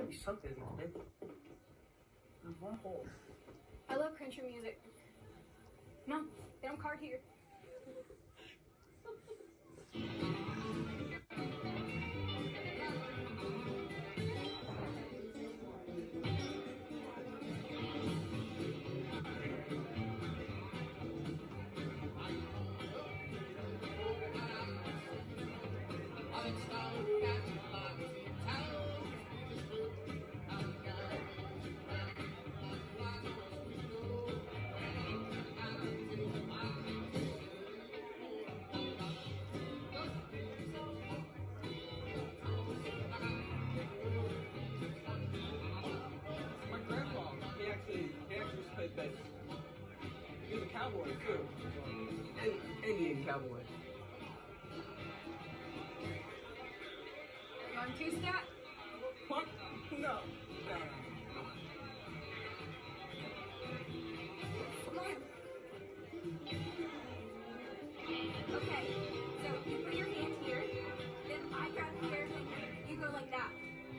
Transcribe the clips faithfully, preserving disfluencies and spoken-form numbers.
gotta be something, man. There's one hole. I love country music. Mom, get him card here. He's a cowboy too. An Indian cowboy. You want two step? What? No. No. Come on. Okay, so you put your hand here, then I grab here, and you go like that.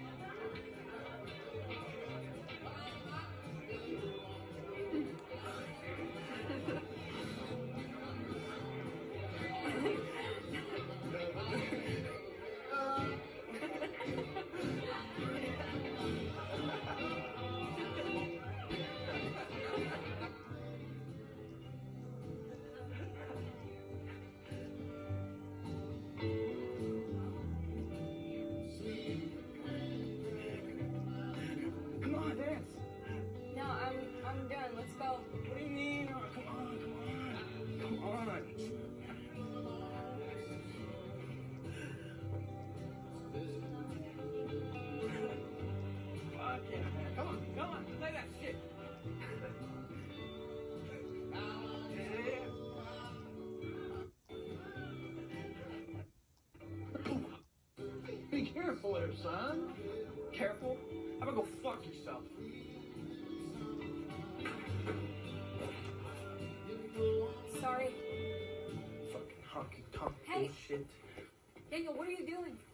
Come on, dance. No, I'm I'm done. Let's go. What do you mean? Oh, come on, come on. Come on. Fuck yeah, man. Come on, come on, play that shit. Yeah. Be careful there, son. Careful? How about go fuck yourself? Sorry. Fucking honky tonk Hey. bullshit. Daniel, what are you doing?